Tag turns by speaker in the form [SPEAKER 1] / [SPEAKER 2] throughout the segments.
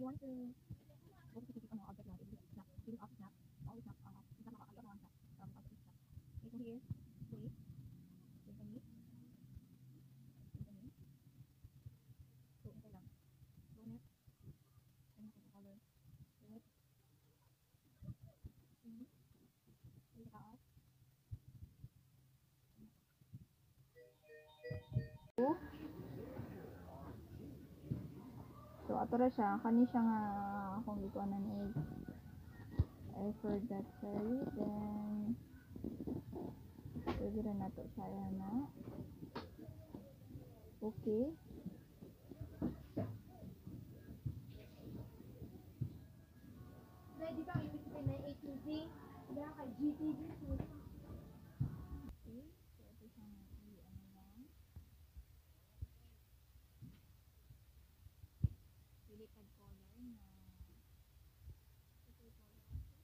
[SPEAKER 1] want to go to specific object natin, snap, feeling of snap, always snap, isa makakagawa naman siya, snap. Okay, so here, wait, wait a minute, so okay lang, so next, and the color, red, yung taas, so ato ra siya, kani siya nga akong gikuanan is I forgot, sorry, then pwede rin nato siya na okay.
[SPEAKER 2] Pwede ba ibigay na ATV? Wala ka GTV.
[SPEAKER 1] Okay, so ito siyang ano lang, delicate color na purple color.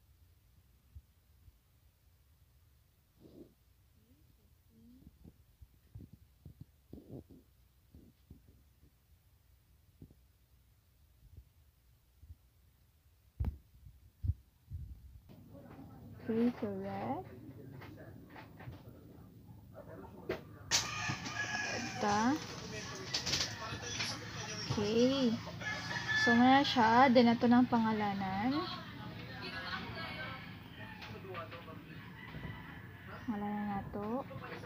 [SPEAKER 1] Okay, so red. Ito. Okay. So, muna siya. Then, ito ng pangalanan. Pangalanan na ito.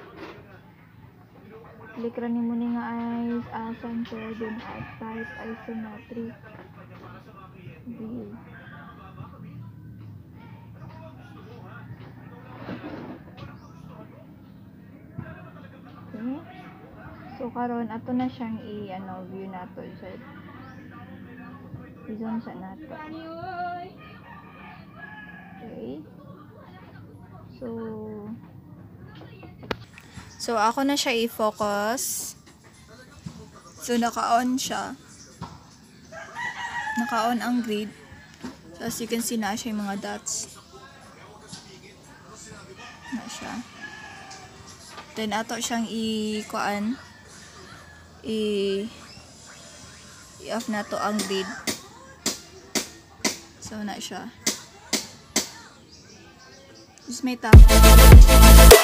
[SPEAKER 1] Click ra ni mo ni nga eyes, center, then at type, isometric view. Okay. So, karon ato na siyang view nato. So, i-zoom sa nato. Okay. So, ako na siya i-focus. So, naka-on siya. Naka-on ang grid. So, as you can see na siya yung mga dots. Na siya. Then, ato siyang i-off na to ang grid. So, na siya. Just may tap.